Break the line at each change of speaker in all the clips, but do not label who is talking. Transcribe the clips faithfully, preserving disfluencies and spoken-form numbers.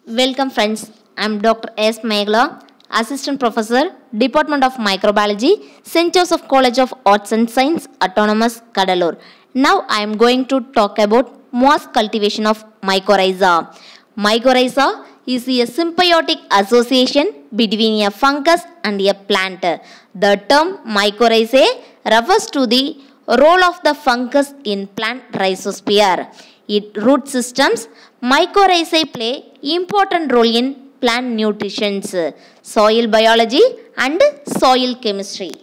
Welcome friends, I am Doctor S. Meghala, Assistant Professor, Department of Microbiology, Saint Joseph College of Arts and Science, Autonomous, Cuddalore. Now I am going to talk about moss cultivation of mycorrhiza. Mycorrhiza is a symbiotic association between a fungus and a plant. The term mycorrhizae refers to the role of the fungus in plant rhizosphere. Its root systems, mycorrhizae play important role in plant nutrition, soil biology and soil chemistry.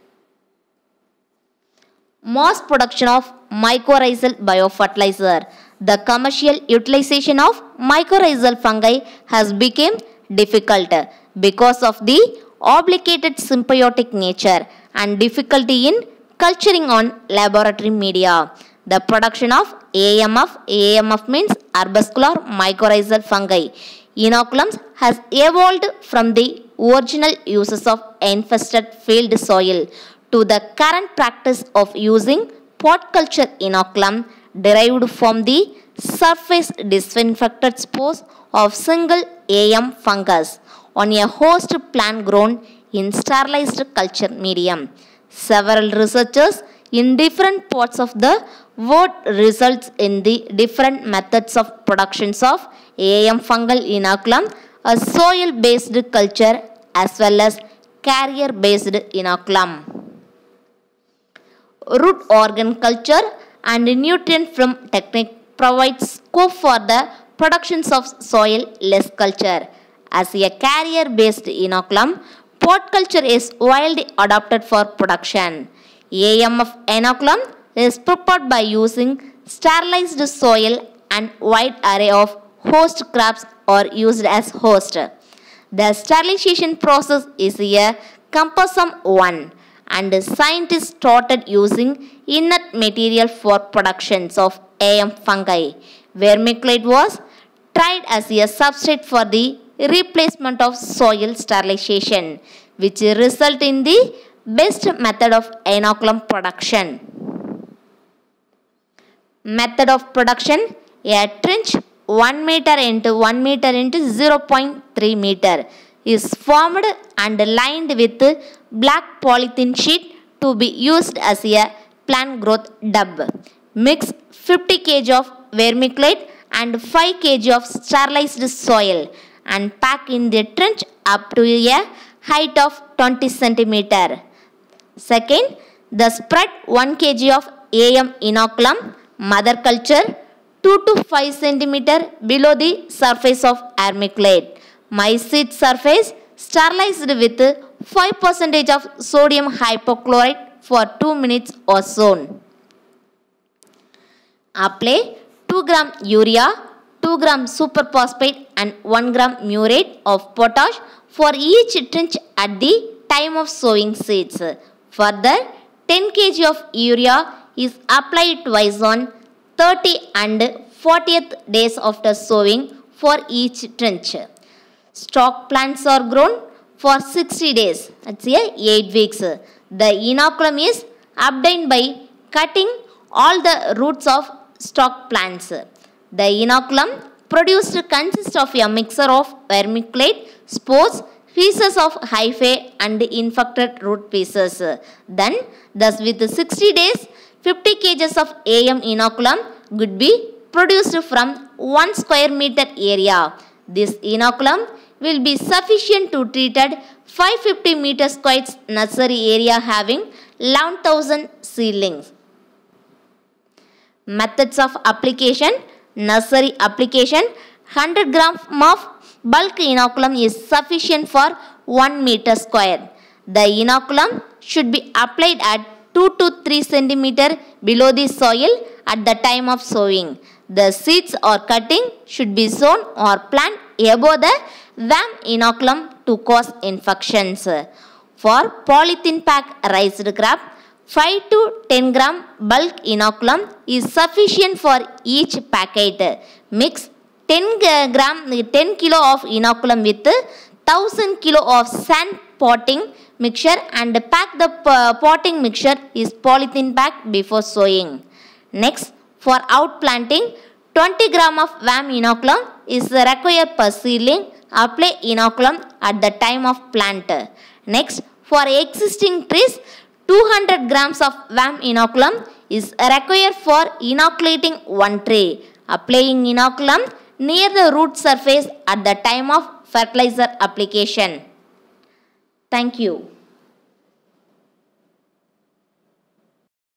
Mass production of mycorrhizal biofertilizer. The commercial utilization of mycorrhizal fungi has become difficult because of the obligated symbiotic nature and difficulty in culturing on laboratory media. The production of A M F, A M F means arbuscular mycorrhizal fungi, inoculums has evolved from the original uses of infested field soil to the current practice of using pot culture inoculum derived from the surface disinfected spores of single A M fungus on a host plant grown in sterilized culture medium. Several researchers in different parts of the world results in the different methods of productions of A M fungal inoculum, a soil-based culture as well as carrier-based inoculum. Root organ culture and nutrient film technique provides scope for the productions of soil-less culture. As a carrier-based inoculum, pot culture is widely adopted for production. A M F inoculum is prepared by using sterilized soil and wide array of host crops are used as host. The sterilization process is a cumbersome one and scientists started using inert material for productions of A M fungi. Vermiculite was tried as a substrate for the replacement of soil sterilization, which result in the best method of inoculum production. Method of production: a trench one meter into one meter into zero point three meter is formed and lined with black polythene sheet to be used as a plant growth tub. Mix fifty kilograms of vermiculite and five kilograms of sterilized soil and pack in the trench up to a height of twenty centimeters. Second, the spread one kilogram of A M inoculum mother culture two to five centimeters below the surface of vermiculite. My seed surface sterilized with five percent of sodium hypochlorite for two minutes or so. Apply two grams urea, two grams superphosphate and one gram muriate of potash for each trench at the time of sowing seeds. Further, ten kilograms of urea is applied twice on thirtieth and fortieth days after sowing for each trench. Stock plants are grown for sixty days, that's eight weeks. The inoculum is obtained by cutting all the roots of stock plants. The inoculum produced consists of a mixture of vermiculite, spores, pieces of hyphae and infected root pieces. Then, thus with sixty days, fifty kilograms of A M inoculum could be produced from one square meter area. This inoculum will be sufficient to treated five hundred fifty meter square nursery area having eleven thousand seedlings. Methods of application: nursery application, one hundred grams of bulk inoculum is sufficient for one meter square. The inoculum should be applied at two to three centimeters below the soil at the time of sowing. The seeds or cutting should be sown or planted above the worm inoculum to cause infections. For polythene pack raised crop, five to ten gram bulk inoculum is sufficient for each packet. Mix ten gram, ten kilo of inoculum with one thousand kilo of sand potting mixture and pack the potting mixture is polythene pack before sowing. Next, for outplanting, twenty gram of V A M inoculum is required per seedling. Apply inoculum at the time of plant. Next, for existing trees, two hundred grams of V A M inoculum is required for inoculating one tree. Applying inoculum near the root surface at the time of fertilizer application. Thank you.